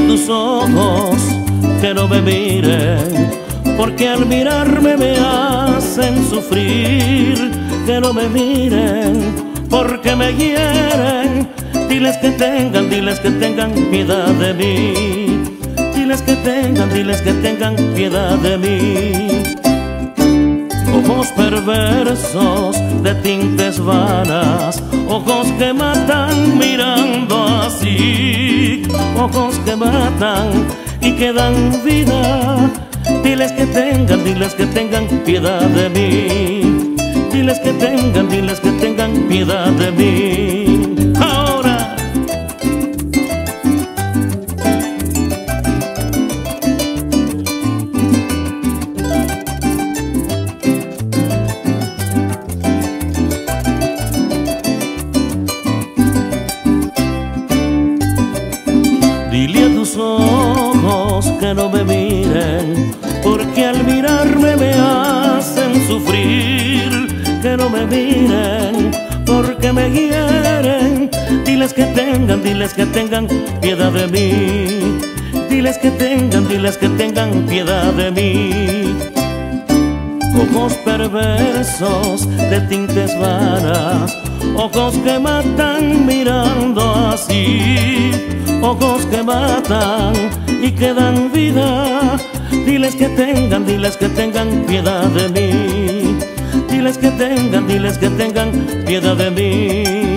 tus ojos que no me miren, porque al mirarme me hacen sufrir. Que no me miren, porque me hieren. Diles que tengan piedad de mí. Diles que tengan piedad de mí. Ojos perversos de tintes vanas, ojos que matan mirando así, ojos que matan y que dan vida. Diles que tengan piedad de mí. Diles que tengan piedad de mí. Ahora dile a tus ojos que no me miren, porque al mirarme me hacen sufrir. Que no me miren, porque me hieren. Diles que tengan piedad de mí. Diles que tengan piedad de mí. Ojos perversos de tintes vanas, ojos que matan mirando así, ojos que matan y que dan vida. Diles que tengan piedad de mí. Diles que tengan piedad de mí.